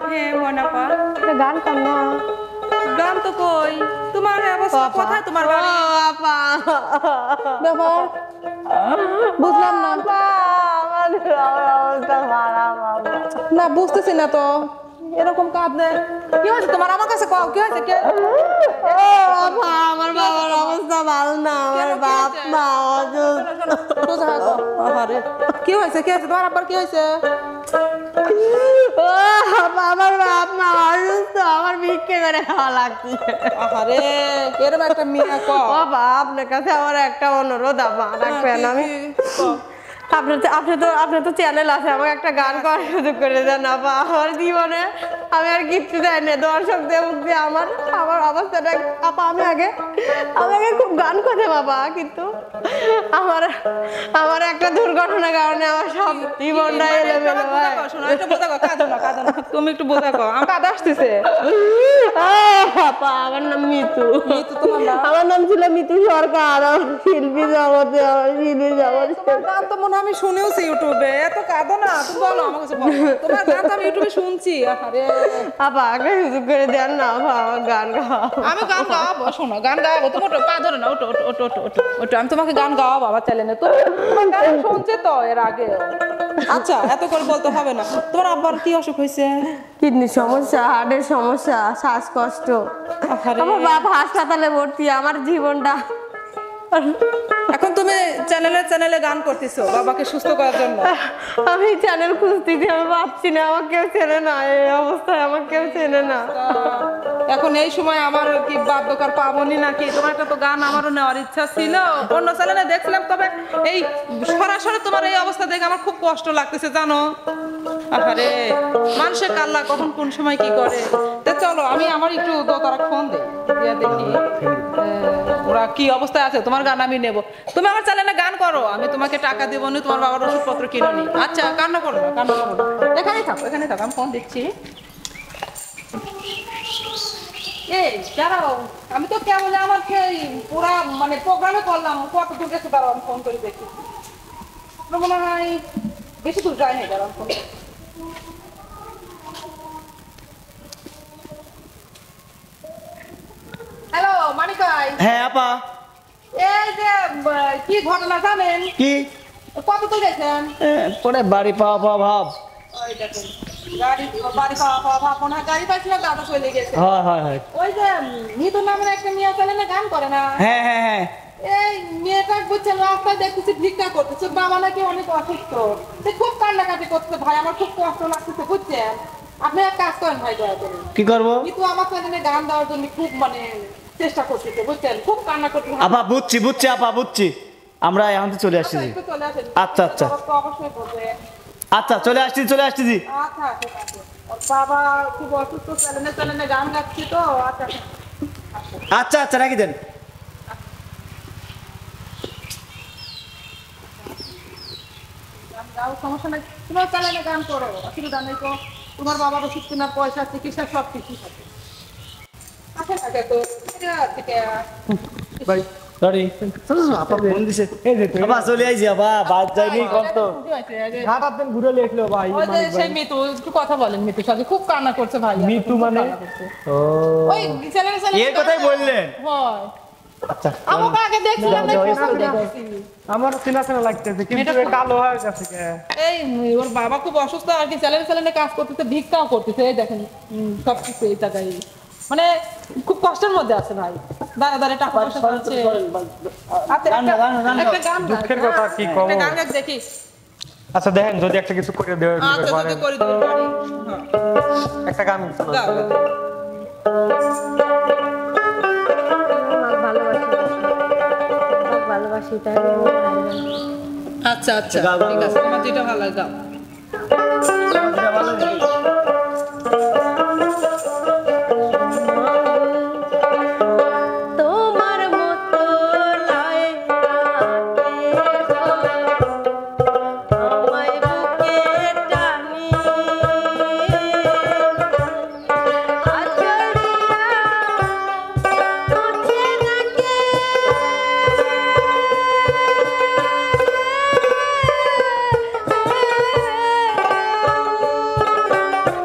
হ্যাঁ মনাপা, একটা গান কর না। গান তো কই, তোমার অবস্থা কোথায়, তোমার বাড়ি? আপা ব্যাপার বুঝলাম না। আমাদের অবস্থা খারাপ বাবা। না বুঝতেছি না তো, এরকম কাঁদলে কি হয়েছে তোমার? আমার কাছে কও কি হয়েছে? কে আপা আমার বাবার অবস্থা ভালো না, আমার বাপ মা আরে কি হয়েছে? কি হয়েছে তোমার আব্বার? কি হয়েছে? আমার বাপ মা অসুস্থ, আমার ভিক্ষে করে খাওয়া লাগছে। আরে এরকম একটা মেয়ে কও। বাবা আপনার কাছে আমার একটা অনুরোধ, আপা রাখবেন। আমি আপনার তো চ্যানেল আছে, আমাকে একটা গান করার সুযোগ করে দেন আপা। আমার জীবনে আমি আর কিচ্ছু চাই না, দর্শকদের মুখে আমার আমার অবস্থাটা আপা। আমি আগে খুব গান করতে বাবা, কিন্তু আমার আমার একটা দুর্ঘটনার কারণে আমার সব জীবনটা এলোমেলো হয়। তুমি একটু বোঝা কও, আমার কাঁদা আসতেছে। আপা আমার নাম মিতু। মিতু তোমার নাম? আমার নাম ছিল মিতু সরকার। আমার শিল্পী জগতে, আমার শিল্পী জগতে তোমার গান তো মনে হয় আমি শুনেওছি ইউটিউবে। এত কাঁদো না, তুমি বলো আমার কাছে বলো। তোমার গান তো আমি ইউটিউবে শুনছি। আরে আপা একটা সুযোগ করে দেন না আপা, আমার গান গাওয়া। আমি গান গাওয়াবো, শোনো গান গাওয়াবো। তুমি ওটো পা ধরে না, ওটো ওটো ওটো ওটো ওটো ওটো আমি তোমাকে গান গাওয়াবো আমার চ্যানেলে। তো তোমার গান শুনছে তো এর আগে। আচ্ছা এত করে বলতে হবে না। তোমার আব্বার কি অসুখ হয়েছে? কিডনির সমস্যা, হার্টের সমস্যা, শ্বাসকষ্ট। আমার বাপ হাসপাতালে ভর্তি। আমার জীবনটা এখন তুমি চ্যানেলে গান করতেছো বাবাকে সুস্থ করার জন্য। আমি চ্যানেল খুঁজতেছি, আমি ভাবছি না, আমার কেউ চেনে না। এই অবস্থায় আমার কেউ চেনে না। এখন এই সময় আমার কি বাদ্যকার পাবনি নাকি? তোমার একটা তো গান আমারও নেওয়ার ইচ্ছা ছিল, অন্য চ্যানেলে দেখছিলাম। তবে এই সরাসরি তোমার এই অবস্থা দেখে আমার খুব কষ্ট লাগতেছে জানো। আরে মানুষের কাল্লা কখন কোন সময় কি করে। তো চলো আমি আমার একটু দোতারা ফোন দেই, দিয়া দেখি ওরা কি অবস্থায় আছে। তোমার গান আমি নেব, তুমি আমার চ্যানেলে গান করো, আমি তোমাকে টাকা দেবো নি, তোমার বাবার ওষুধপত্র কিনো নি। আচ্ছা কান্না করো না, কান্না করো না, এখানেই থাকো, এখানে থাকো, আমি ফোন দিচ্ছি। এই দাঁড়াও, আমি তো কেমন আমার পুরা মানে প্রোগ্রামে করলাম, কত দূর গেছে দাঁড়াও আমি ফোন করে দেখি। মনে হয় বেশি দূর যায়নি, দাঁড়াও ফোন। হ্যালো মানিক ভাই। হ্যাঁ আপা। এই যে কি ঘটনা জানেন? কি? কত দূর গেছেন? পরে বাড়ি পাওয়া পাওয়া ভাব। ওই দেখেন বাড়ি পাওয়া ভাব মনে হয় গাড়ি পাইছিল, দাদা চলে গেছে। হয় হয় হয়। ওই যে মিতু নামের একটা মেয়ে চ্যানেলে গান করে না? হ্যাঁ হ্যাঁ হ্যাঁ। এই মেয়েটা বুঝছেন রাস্তায় দেখতেছি ভিক্ষা করতেছে, বাবা নাকি অনেক অসুস্থ, সে খুব কান্নাকাটি করছে। ভাই আমার খুব কষ্ট লাগতেছে বুঝছেন। আপনি এক কাজ করেন ভাই, দয়া করে কি করবো? কিন্তু আমার চ্যানেলে গান দেওয়ার জন্য খুব মানে চেষ্টা করতেছে বুঝছেন, খুব কান্না করতে। আপা বুঝছি বুঝছি আপা বুঝছি, আমরা এখন তো চলে আসছি। একটু চলে আসেন। আচ্ছা আচ্ছা তো অবশ্যই বলবে। আচ্ছা চলে আসছি চলে আসছি। আচ্ছা ঠিক আছে। ওর বাবা খুব অসুস্থ, চ্যানেলে গান গাচ্ছি তো। আচ্ছা আচ্ছা আচ্ছা রাখি দেন। গাও, সমস্যা নাই, তোমার চ্যানেলে গান করো, অসুবিধা নেই তো। তোমার বাবার ওষুধ কেনার পয়সা, চিকিৎসা সব কিছু থাকে। আচ্ছা আচ্ছা তো ভাই সরি আপা ফোন দিছে। আপা চলে আইছি আপা, বাদ যাইনি কষ্ট। ঘাট আপনি ঘুরে লেখলো ভাই। ওই যে সেই মিতু, একটু কথা বলেন মিতুর সাথে, খুব কান্না করছে ভাই। মিতু মানে? ও ওই চ্যানেলে এর কথাই বললেন? হয়। আচ্ছা আমাকে আগে দেখছিলাম না, আমার চেনা চেনা লাগতেছে, কিন্তু কালো হয়ে গেছে। এই ওর বাবা খুব অসুস্থ আর কি, চ্যানেলে কাজ করতেছে, ভিক্ষাও করতেছে। এই দেখেন সবকিছু এই জায়গায়, মানে খুব কষ্টের মধ্যে আছে ভাই। দাঁড়া দাঁড়া টাকা পয়সা পাচ্ছে। আচ্ছা একটা গান, দুঃখের কথা কি কব। একটা গান গাই দেখি। আচ্ছা দেখেন যদি একটা কিছু করে দেওয়া আচ্ছা পারেন। যদি করে দিতে পারি। একটা গান গাও, গাও। ভালোবাসি তাই। আচ্ছা আচ্ছা ঠিক আছে, তোমার যেটা ভালো লাগে গাও। তোমার মতো লয় আমায় বুকে টানি আচড়িয়া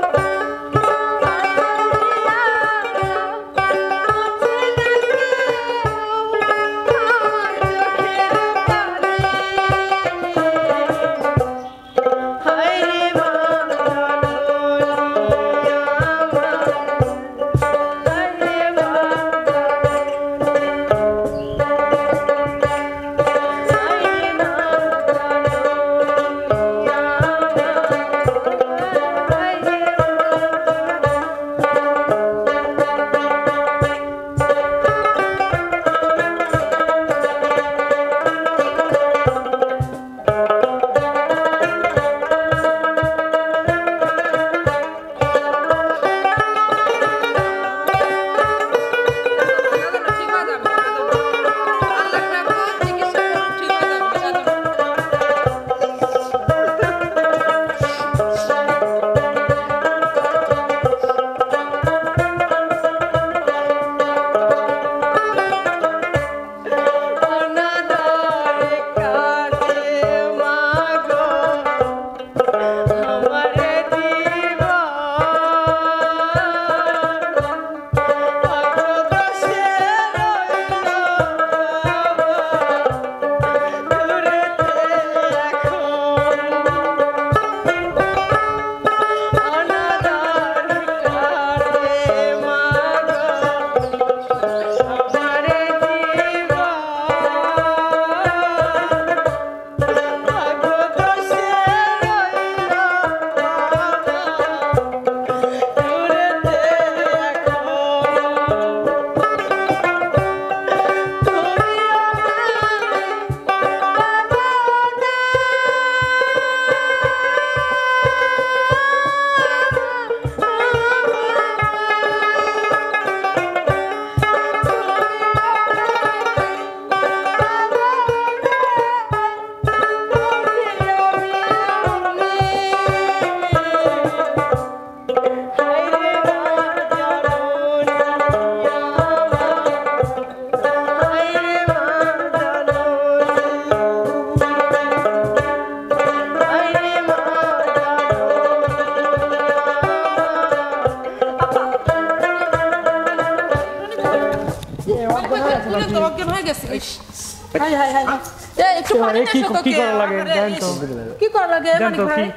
মরে গেছে ইস, হাই হাই হাই এই একটু পানি কি এসো তো কি কে করা লাগে আরে, দেন তো ইস, কি করা লাগে দেন মানিক তো ভাই কি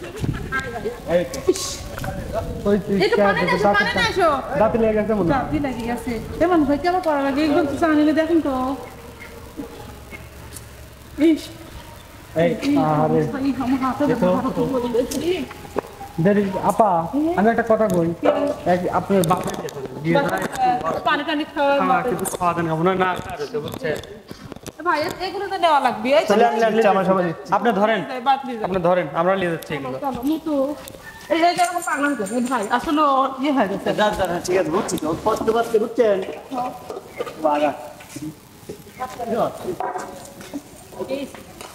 ওই একটু পানি নিয়ে এসো, পানি নিয়ে এসো। দাঁতে লেগে গেছে মনে হয়। দাঁতি লেগে গেছে এমন ভাই কেমন করা লাগে একদম তো জানি না দেখুন তো ইস এই আরে ভাই আমার হাতে হাতে বলে গেছে দেরি আপা আমি একটা কথা কই আপনার বাপের বিয়ে পানি টানি খাওয়া খাওয়া কিন্তু খাওয়া দেন খাবো না না বুঝছে ভাই এগুলো তো নেওয়া লাগবে এই চলে আনলে আমার সবাই আপনি ধরেন বাদ দিয়ে আপনি ধরেন আমরা নিয়ে যাচ্ছি এগুলো চলো মুতু এই যে এরকম পাগল হয়ে গেছে ভাই আসলে ওর ইয়ে হয়ে গেছে ঠিক আছে বুঝছি তো পড়তে পারতে বুঝছেন বাগা